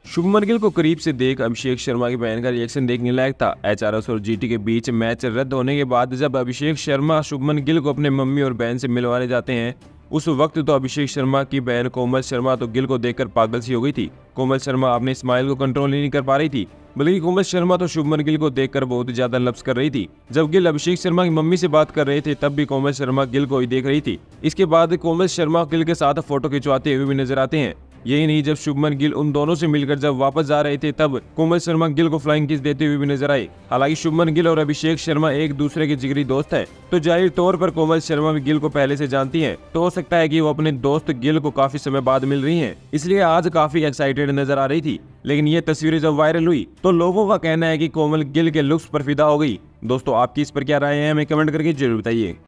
शुभमन गिल को करीब से देख अभिषेक शर्मा की बहन का रिएक्शन देखने लायक था। एचआरएस और जीटी के बीच मैच रद्द होने के बाद जब अभिषेक शर्मा शुभमन गिल को अपने मम्मी और बहन से मिलवाने जाते हैं, उस वक्त तो अभिषेक शर्मा की बहन कोमल शर्मा तो गिल को देखकर पागल सी हो गई थी। कोमल शर्मा अपने स्माइल को कंट्रोल नहीं कर पा रही थी, बल्कि कोमल शर्मा तो शुभमन गिल को देखकर बहुत ज्यादा लफ्ज कर रही थी। जब गिल अभिषेक शर्मा की मम्मी से बात कर रहे थे, तब भी कोमल शर्मा गिल को ही देख रही थी। इसके बाद कोमल शर्मा गिल के साथ फोटो खिंचवाते हुए भी नजर आते हैं। यही नहीं, जब शुभमन गिल उन दोनों से मिलकर जब वापस जा रहे थे, तब कोमल शर्मा गिल को फ्लाइंग किस देते हुए भी नजर आए। हालांकि शुभमन गिल और अभिषेक शर्मा एक दूसरे के जिगरी दोस्त हैं, तो जाहिर तौर पर कोमल शर्मा भी गिल को पहले से जानती हैं, तो हो सकता है कि वो अपने दोस्त गिल को काफी समय बाद मिल रही हैं, इसलिए आज काफी एक्साइटेड नजर आ रही थी। लेकिन ये तस्वीरें जब वायरल हुई तो लोगों का कहना है कि कोमल गिल के लुक्स पर फिदा हो गई। दोस्तों, आपकी इस पर क्या राय है, हमें कमेंट करके जरूर बताइए।